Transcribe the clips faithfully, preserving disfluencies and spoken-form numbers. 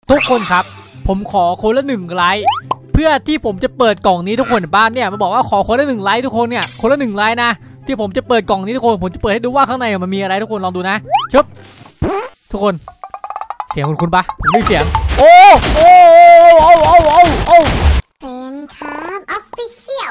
ทุกคนครับผมขอคนละหนึ่งไลค์เพื่อที่ผมจะเปิดกล่องนี้ทุกคนบ้านเนี่ยมันบอกว่าขอคนละหนึ่งไลค์ทุกคนเนี่ยคนละหนึ่งไลค์นะที่ผมจะเปิดกล่องนี้ทุกคนผมจะเปิดให้ดูว่าข้างในมันมีอะไรทุกคนลองดูนะชึบทุกคนเสียงคุณคุณปะผมได้เสียงโอ้โอ้โอ้โอ้โอ้โอ้เซนครับออฟฟิเชียล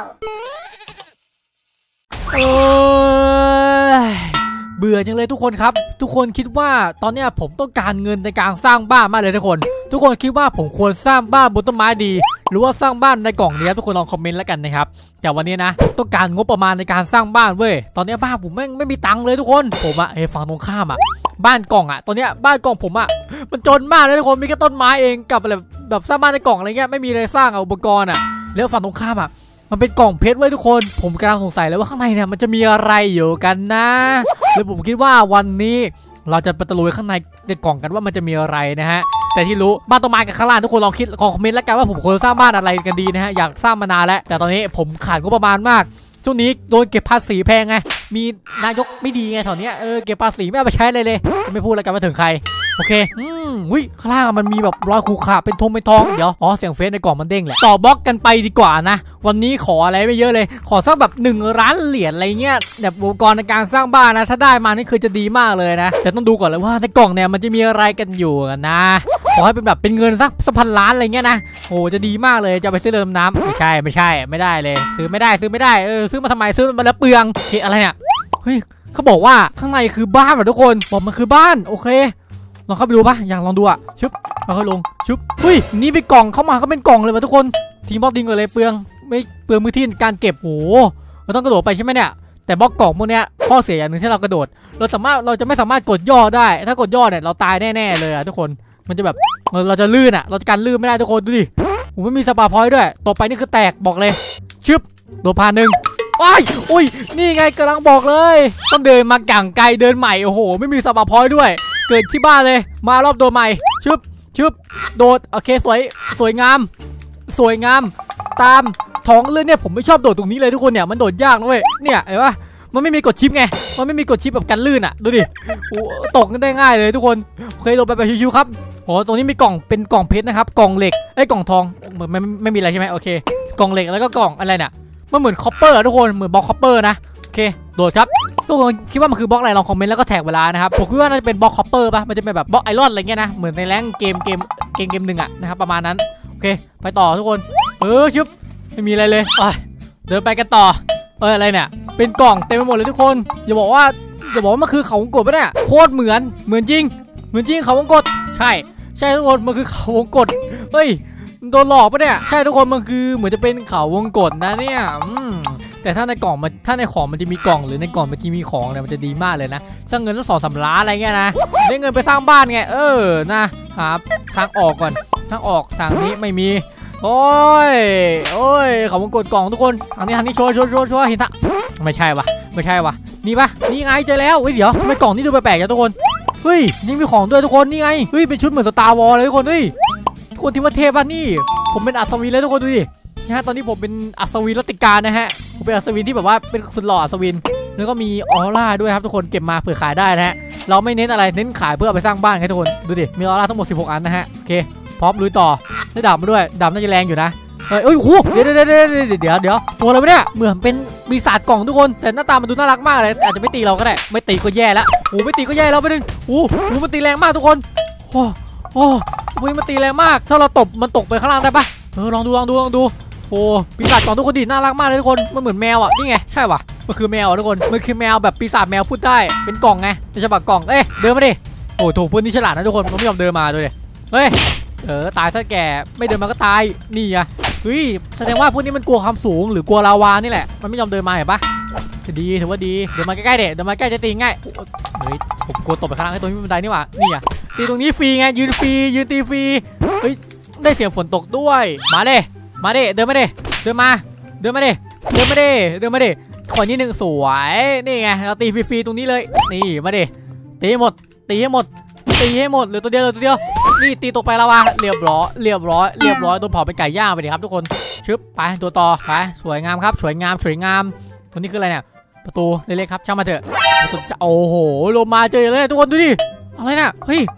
เออเบื่อจังเลยทุกคนครับทุกคนคิดว่าตอนนี้ผมต้องการเงินในการสร้างบ้านมากเลยทุกคนทุกคนคิดว่าผมควรสร้างบ้านบนต้นไม้ดีหรือว่าสร้างบ้านในกล่องนี้ทุกคนลองคอมเมนต์แล้วกันนะครับแต่วันนี้นะต้องการงบประมาณในการสร้างบ้านเว้ยตอนนี้บ้านผมแม่งไม่มีตังค์เลยทุกคนผมอะเฮ้ยฝั่งตรงข้ามอะบ้านกล่องอะตอนนี้บ้านกล่องผมอะมันจนมากเลยทุกคนมีแค่ต้นไม้เองกับอะไรแบบสร้างบ้านในกล่องอะไรเงี้ยไม่มีอะไรสร้างอุปกรณ์อะแล้วฝั่งตรงข้ามอะมันเป็นกล่องเพชรไว้ทุกคนผมกำลังสงสัยเลยว่าข้างในเนี่ยมันจะมีอะไรอยู่กันนะเลยผมคิดว่าวันนี้เราจะไปตะลุยข้างในในกล่องกันว่ามันจะมีอะไรนะฮะแต่ที่รู้บ้านต้นไม้กับข้างล่างทุกคนลองคิดลองคอมเมนต์แล้วกันว่าผมควรสร้างบ้านอะไรกันดีนะฮะอยากสร้างมานานแล้วแต่ตอนนี้ผมขาดงบประมาณมากช่วงนี้โดนเก็บภาษีแพงไงมีนายกไม่ดีไงแถวนี้เออเก็บภาษีไม่เอาไปใช้เลยเลยไม่พูดแล้วกันว่าถึงใครโอเคอืมวิข้างล่างมันมีแบบรอยขูดขาเป็นทงเป็นทองเดี๋ยวอ๋อเสียงเฟซในกล่องมันเด้งแหละต่อบล็อกกันไปดีกว่านะวันนี้ขออะไรไม่เยอะเลยขอสักแบบหนึ่งล้านเหรียญอะไรเงี้ยแบบอุปกรณ์ในการสร้างบ้านนะถ้าได้มานี่คือจะดีมากเลยนะแต่ต้องดูก่อนเลยว่าในกล่องเนี่ยมันจะมีอะไรกันอยู่นะขอให้เป็นแบบเป็นเงินสักสักพันล้านอะไรเงี้ยนะโอ้จะดีมากเลยจะไปซื้อเรือดำน้ำไม่ใช่ไม่ใช่ไม่ได้เลยซื้อไม่ได้ซื้อไม่ได้เออซื้อมาทำไมซื้อมาแล้วเปลืองเฮ้ยอะไรเนี่ยเฮ้ยเขาบอกว่าข้างในคือบ้านเหรอทุกคนบอกมันคือบ้านโอเคลองเข้าไปดูปะอยากลองดูอะชึบมาค่อยลงชึบเฮ้ยนี่เป็นกล่องเข้ามาก็เป็นกล่องเลยว่ะทุกคนทีมบล็อกดิงเลยเปลืองไม่เปลืองมือที่การเก็บโอ้เราต้องกระโดดไปใช่ไหมเนี่ยแต่บล็อกกล่องพวกเนี้ยข้อเสียอย่างหนึ่งที่เรากระโดดเราสามารถเราจะไม่สามารถกดย่อได้ถ้ากดย่อเนี่ยเราตายแน่ๆเลยอะทุกคนมันจะแบบเราจะลื่นอะเราจะการลื่นไม่ได้ทุกคนดูดิผมไม่มีสปาพอยต์ด้วยต่อไปนี่คือแตกบอกเลยชึบโดนพาหนึ่งอ้ายอุ้ยนี่ไงกำลังบอกเลยต้องเดินมาอย่างไกลเดินใหม่โอ้โหไม่มีสปาพอยต์ด้วยเกิดที่บ้านเลยมารอบโดนใหม่ชึบชึบโดดโอเคสวยสวยงามสวยงามตามท้องเลยเนี่ยผมไม่ชอบโดดตรงนี้เลยทุกคนเนี่ยมันโดดยากนะเว้ยเนี่ยเห็นปะมันไม่มีกดชิปไงมันไม่มีกดชิปแบบกันลื่นอ่ะดูดิตกกันได้ง่ายเลยทุกคนโอเคโดดไปแบบชิวๆครับโอ้ตรงนี้มีกล่องเป็นกล่องเพชรนะครับกล่องเหล็กไอ้กล่องทองเหมือนไม่ไม่มีอะไรใช่ไหมโอเคกล่องเหล็กแล้วก็กล่องอะไรเนี่ยมันเหมือนคอปเปอร์ทุกคนเหมือนบล็อกคอปเปอร์นะโอเคโดดครับทุกคนคิดว่ามันคือบล็อกอะไรลองคอมเมนต์แล้วก็แท็กเวลานะครับผมคิดว่าน่าจะเป็นบล็อกคอปเปอร์ป่ะมันจะเป็นแบบบล็อกไอรอนอะไรเงี้ยนะเหมือนในแรงเกมเกมเกมเกมหนึ่งอะนะครับประมาณนั้นโอเคไปต่อทุกคนเออชึบไม่มีอะไรเลยเดินไปกันต่อเอออะไรเนี่ยเป็นกล่องเต็มไปหมดเลยทุกคนอย่าบอกว่าอย่าบอกว่ามันคือเขาวงกตปะเนี่ยโคตรเหมือนเหมือนจริงเหมือนจริงเขาวงกตใช่ใช่ทุกคนมันคือเขาวงกตเฮ้ยโดนหลอกปะเนี่ยใช่ทุกคนมันคือเหมือนจะเป็นเขาวงกตนะเนี่ยแต่ถ้าในกล่องมันถ้าในของมันจะมีกล่องหรือในกล่องมันจะมีของเนี่ยมันจะดีมากเลยนะสร้างเงินตั้งสองสามล้านอะไรเงี้ยนะได้เงินไปสร้างบ้านไงเออนะหาทางออกก่อนทางออกทางนี้ไม่มีโอ้ยโอ้ยเขาวงกตกล่องทุกคนทางนี้ทางนี้ชัวร์ชัวร์ชัวร์ชัวร์เห็นท่าไม่ใช่วะไม่ใช่วะนี่ปะนี่ไงเจอแล้วเฮ้ยเดี๋ยวทำไมกล่องนี้ดูแปลกๆจังทุกคนเฮ้ยนี่มีของด้วยทุกคนนี่ไงเฮ้ยเป็นชุดเหมือนสตาร์วอลเลยทุกคนเฮ้ยทุกคนที่ว่าเทพป่ะนี่ผมเป็นอัศวินเลยทุกคนดูดินะฮะตอนนี้ผมเป็นอัศวินรัตติการนะฮะผมเป็นอัศวินที่แบบว่าเป็นสุดหล่ออัศวินแล้วก็มีออร่าด้วยครับทุกคนเก็บมาเผื่อขายได้นะฮะเราไม่เน้นอะไรเน้นขายเพื่อเอาไปสร้างบ้านให้ทุกคนดูดิมีออร่าทั้งหมดสิบหกอันนะฮะโอเคพร้อมลุยต่อได้ดาบมาด้วยดาบน่าจะแรงอยู่นะเฮ้ยโอ้ยโหเดี๋ยวเดี๋ยวเดี๋ยวเดี๋ยวเดี๋ยวตัวอะไรวะเนี่ยเหมือนเป็นปีศาจกล่องทุกคนแต่หน้าตามันดูน่ารักมากเลยอาจจะไม่ตีเราก็ได้ไม่ตีก็แย่แล้วโอ้ไม่ตีก็แย่แล้วไปหนึ่งโอ้โหมันตีแรงมากทุกคนโอ้โอ้วิ่งมันตีแรงมากถ้าเราตบมันตกไปข้างล่างได้ปะเออลองดูลองดูลองดูโอ้ปีศาจกล่องทุกคนดีน่ารักมากเลยทุกคนมันเหมือนแมวอ่ะนี่ไงใช่ป่ะมันคือแมวทุกคนมันคือแมวแบบปีศาจแมวพูดได้เป็นกล่องไงในฉบับกล่องเอ้ยเดินมาดิโอ้ถูกพื้นที่ฉลาดนะทุกคนมันไม่ยอมเดินมาด้วยเฮ้ยเออตายซะแก่ไม่เดินมาก็ตายนี่อะเฮ้ยแสดงว่าพวกนี้มันกลัวความสูงหรือกลัวลาวานี่แหละมันไม่ยอมเดินมาเห็นปะดีถือว่าดีเดินมาใกล้ๆเด็ดเดินมาใกล้จะตีง่ายเฮ้ยผมกลัวตกไปข้างล่างให้ตัวนี้บันไดนี่หว่านี่อะตีตรงนี้ฟรีไงยืนฟรียืนตีฟรีเฮ้ยได้เสียงฝนตกด้วยมาเด้มาเด้เดินมาเด้เดินมาเดินมาเด้เดินมาเด้เดินมาเด้ขอนิดหนึ่งสวยนี่ไงเราตีฟรีๆตรงนี้เลยนี่มาเด้ตีให้หมดตีให้หมดตีให้หมดเหลือตัวเดียวเหลือตัวเดียวนี่ตีตกไปแล้ววะเรียบร้อยเรียบร้อยเรียบร้อยโดนเผาเป็นไก่ย่างไปเลยครับทุกคนชึบไปตัวต่อไปสวยงามครับสวยงามสวยงามตัวนี้คืออะไรเนี่ยประตูเล็กๆครับช่างมาเถอะสุดจะโอ้โหลงมาเจอเลยทุกคนดูดิอะไรเนี่ยเฮ้ย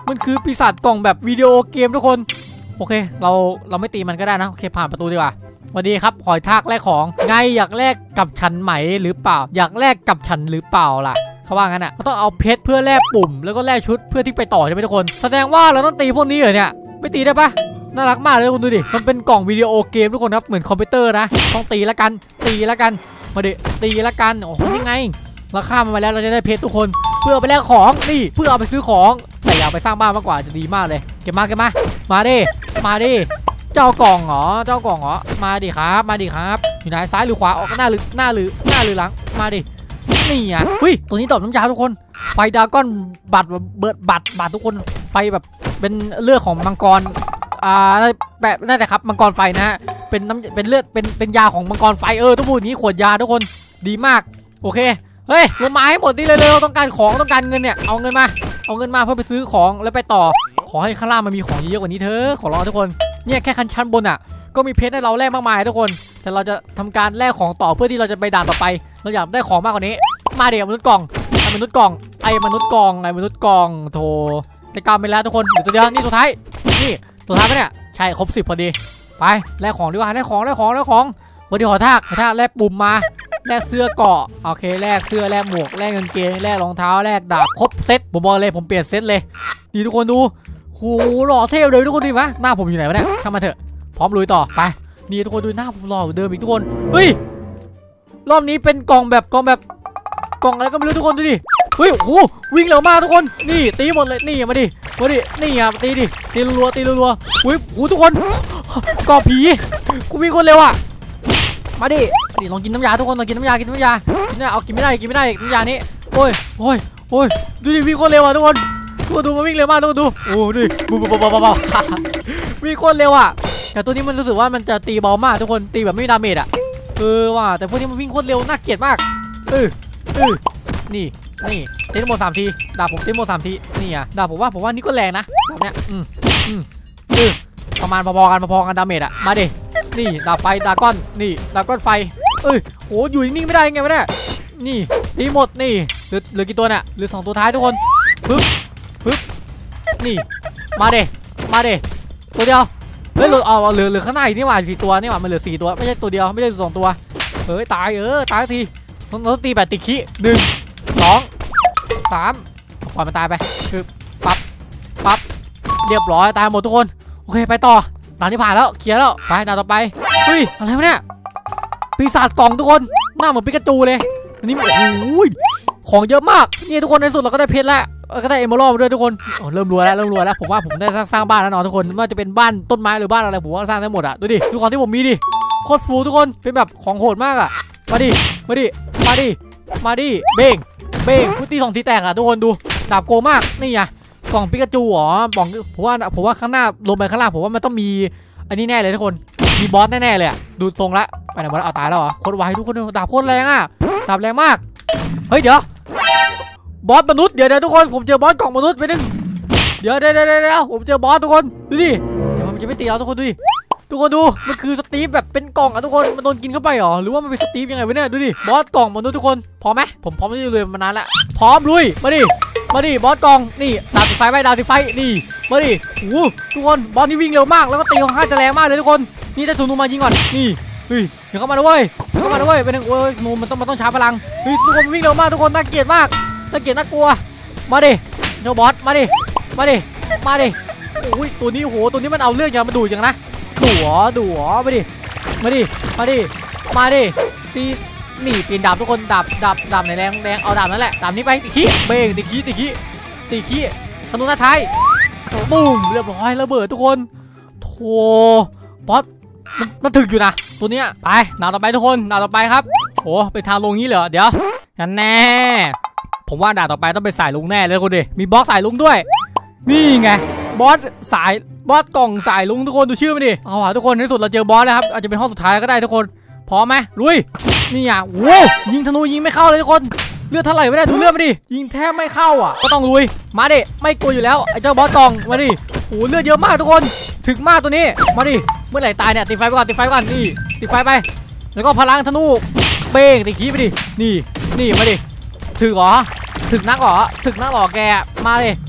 มันคือปีศาจกล่องแบบวิดีโอเกมทุกคนโอเคเราเราไม่ตีมันก็ได้นะโอเคผ่านประตูดีกว่าสวัสดีครับหอยทากแลกของไงอยากแลกกับฉันไหมหรือเปล่าอยากแลกกับฉันหรือเปล่าล่ะเขาว่างั้นอ่ะเราต้องเอาเพชรเพื่อแลกปุ่มแล้วก็แลกชุดเพื่อที่ไปต่อใช่ไหมทุกคนแสดงว่าเราต้องตีพวกนี้เหรอเนี่ยไม่ตีได้ปะน่ารักมากเลยคุณดูดิมันเป็นกล่องวิดีโอเกมทุกคนครับเหมือนคอมพิวเตอร์นะต้องตีละกันตีละกันมาดิตีละกันโอ้โหนี่ไงเราข้ามมาแล้วเราจะได้เพชรทุกคนเพื่อไปแลกของนี่เพื่อเอาไปซื้อของแต่อยากไปสร้างบ้านมากกว่าจะดีมากเลยเก็บมาเก็บมามาดิมาดิเจ้ากล่องเหรอเจ้ากล่องเหรอมาดิครับมาดิครับอยู่ไหนซ้ายหรือขวาออกหน้าหรือหน้าหรือหน้าหรือหลังมาดินี่อ่ะเฮ้ยตัวนี้ตอบน้ำยาทุกคนไฟดราก้อนบัตรเบิดบัตรบัตรทุกคนไฟแบบเป็นเลือดของมังกรอ่าแบบนั่นแหละครับมังกรไฟนะฮะเป็นน้ำเป็นเลือดเป็นเป็นยาของมังกรไฟเออต้องพูดอย่างนี้ขวดยาทุกคนดีมากโอเคเฮ้ยลงมาให้หมดนี่เลยๆต้องการของต้องการเงินเนี่ยเอาเงินมาเอาเงินมาเพื่อไปซื้อของแล้วไปต่อขอให้ข้างล่างมันมีของเยอะกว่านี้เถอะขอร้องทุกคนเนี่ยแค่คันชั้นบนอ่ะก็มีเพชรให้เราแลกมากมายทุกคนแต่เราจะทำการแลกของต่อเพื่อที่เราจะไปด่านต่อไปเราอยากได้ของมากกว่านี้มาเดี๋ยวมนุษย์กล่องไอ้มนุษย์กล่องไอ้มนุษย์กล่องไอ้มนุษย์กล่องโธ่จะกลายเป็นแล้วทุกคนเดี๋ยวตัวเดียวนี่ตัวท้ายนี่ตัวท้ายปะเนี่ยใช่ครบสิบพอดีไปแลกของดีกว่าแลกของแลกของแลกของวันนี้ขอทากขอทากแลกปุ่มมาแลกเสื้อเกาะโอเคแลกเสื้อแลกหมวกแลกกางเกงแลกรองเท้าแลกดาบครบเซ็ตผมบอกเลยผมเปลี่ยนเซ็ตเลยดีทุกคนดูโหหล่อเท่เลยทุกคนดีปะหน้าผมอยู่ไหนวะเนี่ยช่างมาเถอะพร้อมลุยต่อไปนี่ทุกคนดูหน้าผมหล่อเดิมอีกทุกคนเฮ้ยรอบนี้เป็นกล่องแบบกล่องแบบกล่องอะไรก็ไม่รู้ทุกคนดูดิเฮ้ยโอ้วิ่งเร็วมากทุกคนนี่ตีหมดเลยนี่มาดิมาดินี่อ่ะตีดิตีรัวๆตีรัวๆเฮ้ยโหทุกคนกอบผีกูวิ่งคนเร็วอ่ะมาดิดิลองกินน้ำยาทุกคนลองกินน้ำยากินน้ำยากินน้ำยาเอากินไม่ได้กินไม่ได้น้ำยานี้โอ้ยโอ้ยโอ้ยดูดิวิ่งคนเร็วอ่ะทุกคนทุกคนดูมาวิ่งเร็วมากทุกคนดูโอ้ดิบูบูบูบูบูวิ่งคนเร็วอ่ะแต่ตัวนี้มันรู้สึกว่ามันจะตีเบามากทุกคนตีแบบไม่มีดาเมจอ่ะเออว่ะแต่พวกนี้มันวิ่งโคตรเร็วน่าเกลียดมากเออเออนี่นี่เต้นโมสามทีดาบผมเต้นโมสามทีนี่อ่ะดาบผมว่าผมว่านี่ก็แรงนะดาบเนี้ยอืมอืมเออประมาณพอๆกันพอๆกันดาเมจอ่ะมาดินี่ดาบไฟดาก้อนนี่ดาก้อนไฟเอ้ยโหอยู่นิ่งๆไม่ได้ยังไงไม่ได้นี่ตีหมดนี่เหลือเหลือกี่ตัวเนี่ยเหลือสองตัวท้ายทุกคนปึ๊บปึ๊บนี่มาดิมาดิตัวเดียวเฮ้ยเอาเหลือเหลือข้างหน้าอีกนี่หว่าสี่ตัวนี่หว่ามันเหลือสี่ตัวไม่ใช่ตัวเดียวไม่ใช่สองตัวเฮ้ยตายเออตายทีต้องต้องตีแบบติดขี้หนึ่งสองสามปล่อยมันตายไปคือปั๊บปั๊บเรียบร้อยตายหมดทุกคนโอเคไปต่อด่านที่ผ่านแล้วเคลียร์แล้วไปด่านต่อไปเฮ้ยอะไรวะเนี่ยปีศาจกล่องทุกคนหน้าเหมือนปิกาจูเลยอันนี้โอ้โหของเยอะมากนี่ทุกคนในสุดเราก็ได้เพชรแล้วก็ได้เอเมอรัลด์ด้วยทุกคนเริ่มรวยแล้วเริ่มรวยแล้วผมว่าผมได้สร้างบ้านแล้วเนาะทุกคนไม่ว่าจะเป็นบ้านต้นไม้หรือบ้านอะไรผมว่าสร้างได้หมดอ่ะดูดิดูของที่ผมมีดิโคตรฟูทุกคนเป็นแบบของโหดมากอ่ะมาดิมาดิมาดิมาดิเบ้งเบ้งพุตีสองทีแตกอ่ะทุกคนดูดาบโกมากนี่ไงกล่องปิกาจูอ๋อกล่องผมว่าผมว่าข้างหน้าลงไปข้างล่างผมว่ามันต้องมีอันนี้แน่เลยทุกคนมีบอสแน่ๆเลยอ่ะดูทรงละไปไหนมาเอาตายแล้วเหรอโคตรไวทุกคนดาบโคตรแรงอ่ะดาบแรงมากเฮ้ยเดี๋ยวบอสมนุษย์เดี๋ยวเดี๋ยวทุกคนผมเจอบอสกล่องมนุษย์ไปนึงเดี๋ยวเดี๋ยวเดี๋ยวเดี๋ยวผมเจอบอสทุกคนดูดิเดี๋ยวมันจะไม่ตีเราทุกคนดูดิทุกคนดูมันคือสตีฟแบบเป็นกล่องอะทุกคนมันโดนกินเข้าไปหรอหรือว่ามันเป็นสตีฟยังไงวะเนี่ยดูดิบอสกล่องมนุษย์ทุกคนพร้อมไหมผมพร้อมที่จะลุยมานานแล้วพร้อมลุยมาดิมาดิบอสกล่องนี่ดาบติดไฟไปดาบติดไฟนี่มาดิโอ้ทุกคนบอสนี่วิ่งเร็วมากแล้วก็ตีของข้าจะแรงมากเลยทุกคนนี่ได้ธนูมายิงก่อนนี่เฮ้ยเดี๋ยวเข้ามาด้วยเดี๋ยวเข้ามาด้วยเป็นหนึ่งโอ้ยธนูมันต้องมันต้องชาร์จพลังเฮ้ยทุกคนวิ่งเร็วมากทุกคนน่าเกลียดมากน่าเกลียดน่ากลัวมาดิเจ้าบอสมาดิมาดิมาดิโอ้ยตัวนี้โหตัวนี้มันเอาเรื่องอย่างมาดูอย่างนะดูอ๋อดูอ๋อมาดิมาดิมาดิมาดิตีนี่เปลี่ยนดาบทุกคนดาบดาบดาบไหนแรงแรงเอาดาบนั่นแหละดาบนี้ไปตีขี้เบ่งตีขี้ตีขี้ตีขี้ธนูหน้าท้ายปุ้มเรียบร้อยระเบิดทุกคนโธ่บอสมันมันถึกอยู่นะตัวเนี้ยไปหน้าต่อไปทุกคนหน้าต่อไปครับโอ้เป็นทางลงนี้เหรอเดี๋ยวงั้นแน่ผมว่าด่านต่อไปต้องเป็นสายลุงแน่เลยทุกคนดิมีบอสสายลุงด้วยนี่ไงบอสสายบอสกล่องสายลุงทุกคนดูชื่อมันดิเอาล่ะทุกคนในที่สุดเราเจอบอสแล้วครับอาจจะเป็นห้องสุดท้ายก็ได้ทุกคนพร้อมไหมลุยนี่อ่ะโว้ยิงธนูยิงไม่เข้าเลยทุกคนเลือดเท่าไหร่ไม่ได้ดูเลือดมาดิยิงแทบไม่เข้าอ่ะก็ต้องลุยมาดิไม่กลัวอยู่แล้วไอ้เจ้าบอสกล่องมาดิโอ้เลือดเยอะมากทุกคนถึกมากตัวนี้มาดิเมื่อไหร่ตายเนี่ยติดไฟไปก่อนติดไฟไปก่อนนี่ติดไฟไปแล้วก็พลังธนูเบ้งติดขี้ไปดินี่นี่มาดิถึกเหรอถึกนักเหรอถึกนักเหรอแกมาดิ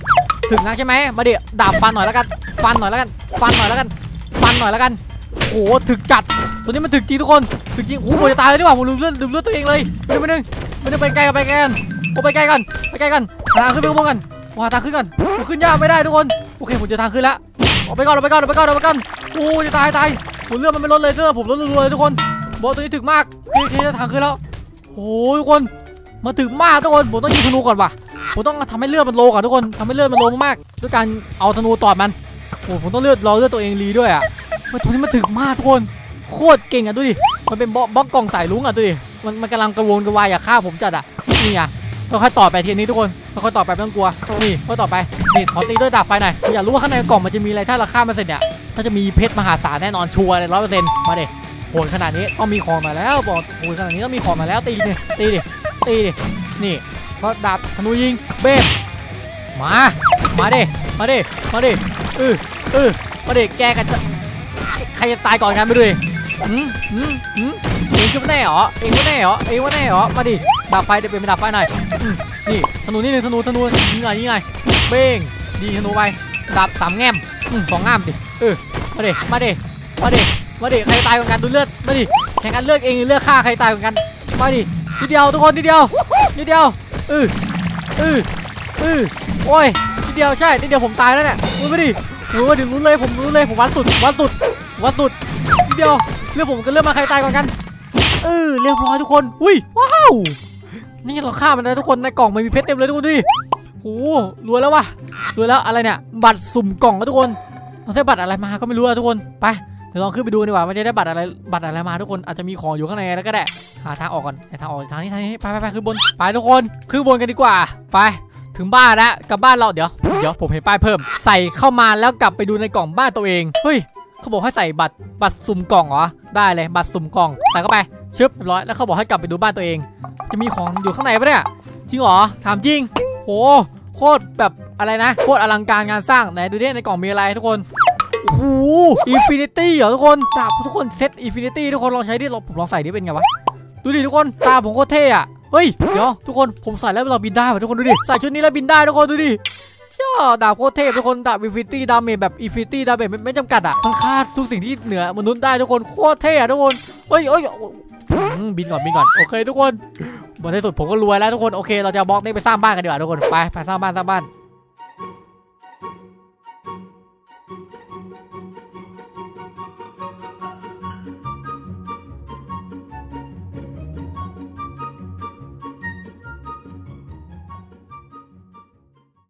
ถึงนักใช่ไหมมาดิดาบฟันหน่อยแล้วกันฟันหน่อยแล้วกันฟันหน่อยแล้วกันฟันหน่อยแล้วกันโอ้ถึกจัดตัวนี้มันถึกจริงทุกคนถึกจริงโอ้โหผมจะตายเลยดีกว่าผมลืมเลือดลืมเลือดตัวเองเลยไม่ได้ไม่ได้ไม่ได้ไปไกลกันไปไกลกันโอ้ไปไกลกันไปไกลกันทางขึ้นไปข้างบนกันว้าทางขึ้นกันผมขึ้นยากไม่ได้ทุกคนโอเคผมจะทางขึ้นแล้วออกไปก่อนออกไปก่อนออกไปก่อนออกไปก่อนโอ้จะตายตายผมเลือดมันไม่ลดเลยเลือดผมลดรัวเลยทุกคนบอสตัวนี้ถึกมากที่ที่จะทางขึ้นแล้วโอ้ทุกคนมาถึงมากทุกคนผมต้องยิงธนูก่อนว่ะผมต้องทำให้เลือดมันโลก่อนทุกคนทำให้เลือดมันโลมากๆด้วยการเอาธนูตอดมันโอ้ผมต้องเลือดรอเลือดตัวเองรีด้วยอ่ะตัวนี้มันถึงมากทุกคนโคตรเก่งอ่ะดูดิมันเป็นบล็อกกล่องสายลุงอ่ะดูดิมันมันกำลังกระวนกระวายอยากฆ่าผมจัดอ่ะนี่อ่ะค่อยๆต่อไปทีนี้ทุกคนค่อยๆต่อไปไม่ต้องกลัวนี่ค่อยต่อไปนี่ขอตีด้วยดาบไฟหน่อยอยากรู้ว่าข้างในกล่องมันจะมีอะไรถ้าเราฆ่ามันเสร็จเนี่ยถ้าจะมีเพชรมหาศาลแน่นอนชัวร์เลยร้อยเปอร์เซ็นต์มาดิโหดขนาดนี้ต้องมีของมาแล้วบอกโหดขนาดนี้ต้องมีของมาแล้วตีดิตีดิตีดินี่ก็ดาบธนูยิงเบ้มมามาดิมาดิมาดิเออเออมาดิแกกันใครจะตายก่อนกันไปเลยอืมอืมอืมเองก็แน่เหรอเองก็แน่เหรอเองก็แน่เหรอมาดิดาบไฟเดี๋ยวเป็นดาบไฟหน่อยนี่ธนูนี่หนึ่งธนูธนูยิงไงยิงไงเบ้งยิงธนูไปดาบสามแง้มสองง่ามดิเออมาดิมาดิมาดิมาดิใครตายก่อนกันดูเลือดมาดิแข่งกันเลือกเองเลือกฆ่าใครตายก่อนกันมาดิทีเดียวทุกคนทีเดียวทีเดียวเออเออเออโอ้ยทีเดียวใช่ทีเดียวผมตายแล้วเนี่ยดูมาดิดูมาดิรู้เลยผมรู้เลยผมวัดสุดวัดสุดวัดสุดทีเดียวเลือกผมกันเลือกมาใครตายก่อนกันเออเรียบร้อยทุกคนอุ้ยว้าวนี่เราฆ่ามันแล้วทุกคนในกล่องมันมีเพชรเต็มเลยทุกคนดิโอ้รวยแล้ววะรวยแล้วอะไรเนี่ยบัตรสุ่มกล่องนะทุกคนเราได้บัตรอะไรมาก็ไม่รู้อะทุกคนไปเดี๋ยวลองขึ้นไปดูดีกว่ามันจะได้บัตรอะไรบัตรอะไรมาทุกคนอาจจะมีของอยู่ข้างในแล้วก็ได้หาทางออกก่อนทางออกทางนี้ทางนี้ไปไปไปขึ้นบนไปทุกคนขึ้นบนกันดีกว่าไปถึงบ้านแล้วกลับบ้านเราเดี๋ยวเดี๋ยวผมเห็นป้ายเพิ่มใส่เข้ามาแล้วกลับไปดูในกล่องบ้านตัวเองเฮ้ยเขาบอกให้ใส่บัตรบัตรสุ่มกล่องเหรอได้เลยบัตรสุ่มกล่องใส่เข้าไปชึบเรียบร้อยแล้วเขาบอกให้กลับไปดูบ้านตัวเองจะมีของอยู่ข้างในปะเนี่ยจริงเหรอถามจริงโหโคตรแบบอะไรนะโคตรอลังการงานสร้างไหนดูดิในกล่องมีอะไรทุกคนโอ้โหอินฟินิตี้เหรอทุกคนดาบทุกคนเซตอินฟินิตี้ทุกคนลองใช้ดิผมลองใส่ดิเป็นไงวะดูดิทุกคนตาผมโคตรเท่อะเฮ้ยเดี๋ยวทุกคนผมใส่แล้วเราบินได้ทุกคนดูดิใส่ชุดนี้แล้วบินได้ทุกคนดูดิเจ้าดาบโคตรเท่ทุกคนดาบอินฟินิตี้ดาเมจแบบอินฟินิตี้ดาเมจไม่จำกัดอะมันฆ่าทุกสิ่งที่เหนือมนุษย์ได้ทุกคนโคตรเท่อะทุกคนเฮ้ยเฮ้ยบินก่อนบินก่อนโอเคทุกคนบนที่สุดผมก็รวยแล้วทุกคนโอเคเราจะบล็อกนี้ไปสร้างบ้านกันดีกว่าทุกคนไปไปสร้างบ้านสร้างบ้าน